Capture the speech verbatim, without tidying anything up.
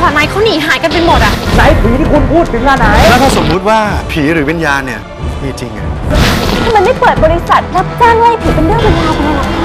อะนายเขาหนีหายกันเป็นหมดอะไหนผีที่คุณพูดถึงอะไหนแล้วถ้าสมมุติว่าผีหรือวิญญาณเนี่ยมีจริงอะทำไมไม่เปิดบริษัทรับจ้างไล่ผีเป็นเรื่องเป็นราวไปเลยล่ะ